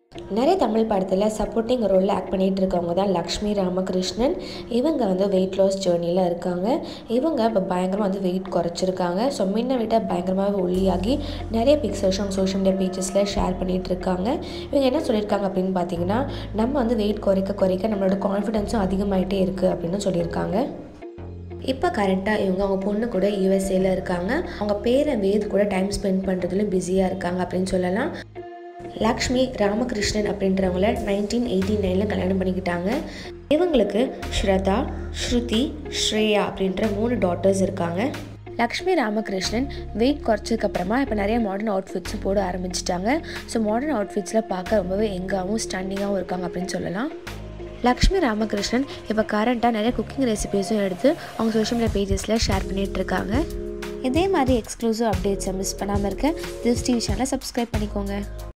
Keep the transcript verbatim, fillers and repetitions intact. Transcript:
நிறைய தமிழ் படத்தில் சப்போர்ட்டிங் ரோலில் ஆக்ட் பண்ணிகிட்டு இருக்கவங்க தான் லக்ஷ்மி ராமகிருஷ்ணன். இவங்க வந்து வெயிட் லாஸ் ஜேர்னியில் இருக்காங்க. இவங்க இப்போ பயங்கரமாக வந்து வெயிட் குறைச்சிருக்காங்க. ஸோ முன்ன விட பயங்கரமாகவே ஒல்லியாகி நிறைய பிக்சர்ஸும் சோஷியல் மீடியா பேஜஸில் ஷேர் பண்ணிகிட்டு இருக்காங்க. இவங்க என்ன சொல்லியிருக்காங்க அப்படின்னு பார்த்தீங்கன்னா, நம்ம வந்து வெயிட் குறைக்க குறைக்க நம்மளோட கான்ஃபிடென்ஸும் அதிகமாகிட்டே இருக்குது அப்படின்னு சொல்லியிருக்காங்க. இப்போ கரெக்டாக இவங்க அவங்க பொண்ணு கூட யூஎஸ்ஏல இருக்காங்க. அவங்க பேரை வேத் கூட டைம் ஸ்பெண்ட் பண்ணுறதுலையும் பிஸியாக இருக்காங்க அப்படின்னு சொல்லலாம். லக்ஷ்மி ராமகிருஷ்ணன் அப்படின்றவங்கள நைன்டீன் எயிட்டி நைனில் கல்யாணம் பண்ணிக்கிட்டாங்க. இவங்களுக்கு ஸ்ரதா, ஸ்ருதி, ஸ்ரேயா அப்படின்ற மூணு டாட்டர்ஸ் இருக்காங்க. லக்ஷ்மி ராமகிருஷ்ணன் வெயிட் குறைச்சதுக்கப்புறமா இப்போ நிறைய மாடர்ன் அவுட்ஃபிட்ஸும் போட ஆரம்பிச்சிட்டாங்க. ஸோ மாடர்ன் அவுட்ஃபிட்ஸில் பார்க்க ரொம்பவே எங்காகவும் ஸ்டன்னிங்காகவும் இருக்காங்க அப்படின்னு சொல்லலாம். லக்ஷ்மி ராமகிருஷ்ணன் இப்போ கரண்ட்டாக நிறைய குக்கிங் ரெசிபீஸும் எடுத்து அவங்க சோஷியல் மீடியா பேஜஸில் ஷேர் பண்ணிகிட்டு இருக்காங்க. இதே மாதிரி எக்ஸ்க்ளூசிவ் அப்டேட்ஸை மிஸ் பண்ணாமல் இருக்க திஸ் டிவி சேனலை சப்ஸ்கிரைப் பண்ணிக்கோங்க.